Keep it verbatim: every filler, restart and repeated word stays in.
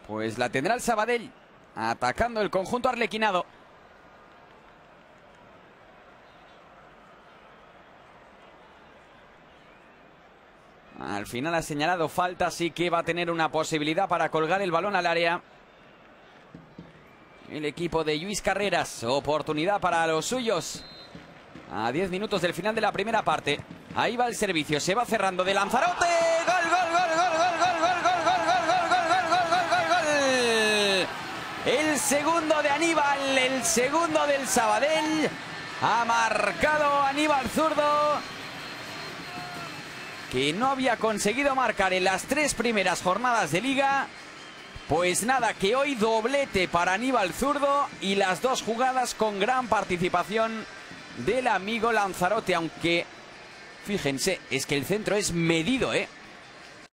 Pues la tendrá el Sabadell, atacando el conjunto arlequinado. Al final ha señalado falta, así que va a tener una posibilidad para colgar el balón al área. El equipo de Lluís Carreras, oportunidad para los suyos. A diez minutos del final de la primera parte. Ahí va el servicio, se va cerrando de Lanzarote. ¡Gol, gol, gol, gol, gol, gol, gol, gol, gol, gol, gol, gol, gol, gol, gol, gol! El segundo de Aníbal, el segundo del Sabadell. Ha marcado Aníbal Zurdo, que no había conseguido marcar en las tres primeras jornadas de liga. Pues nada, que hoy doblete para Aníbal Zurdo y las dos jugadas con gran participación del amigo Lanzarote, aunque fíjense, es que el centro es medido, ¿eh?